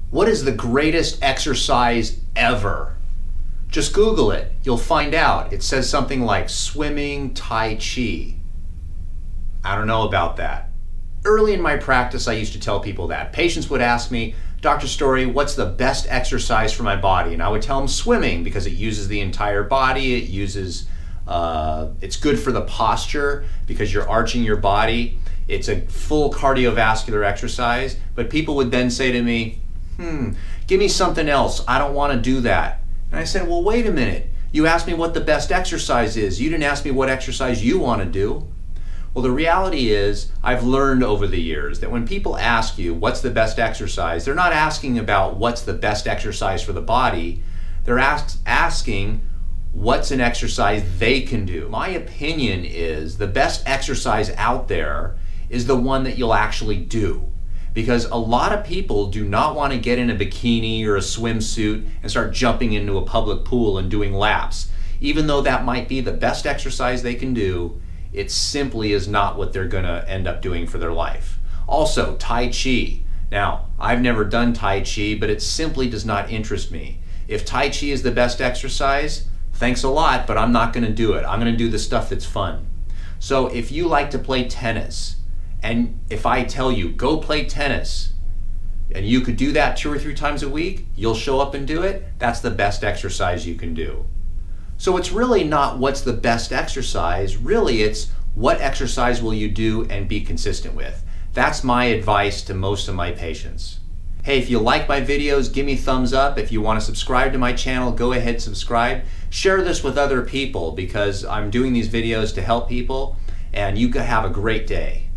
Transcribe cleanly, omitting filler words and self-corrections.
What is the greatest exercise ever? Just Google it. You'll find out. It says something like swimming, Tai Chi. I don't know about that. Early in my practice, I used to tell people that. Patients would ask me, Dr. Story, what's the best exercise for my body? And I would tell them swimming because it uses the entire body. It's good for the posture because you're arching your body. It's a full cardiovascular exercise. But people would then say to me, give me something else. I don't want to do that. And I said, well, wait a minute. You asked me what the best exercise is. You didn't ask me what exercise you want to do. Well, the reality is, I've learned over the years that when people ask you what's the best exercise, they're not asking about what's the best exercise for the body. They're asking what's an exercise they can do. My opinion is the best exercise out there is the one that you'll actually do. Because a lot of people do not want to get in a bikini or a swimsuit and start jumping into a public pool and doing laps. Even though that might be the best exercise they can do, it simply is not what they're going to end up doing for their life. Also, Tai Chi. Now, I've never done Tai Chi, but it simply does not interest me. If Tai Chi is the best exercise, thanks a lot, but I'm not going to do it. I'm going to do the stuff that's fun. So if you like to play tennis, and if I tell you, go play tennis, and you could do that 2 or 3 times a week, you'll show up and do it, that's the best exercise you can do. So it's really not what's the best exercise, really it's what exercise will you do and be consistent with. That's my advice to most of my patients. Hey, if you like my videos, give me thumbs up. If you want to subscribe to my channel, go ahead, subscribe. Share this with other people because I'm doing these videos to help people, and you can have a great day.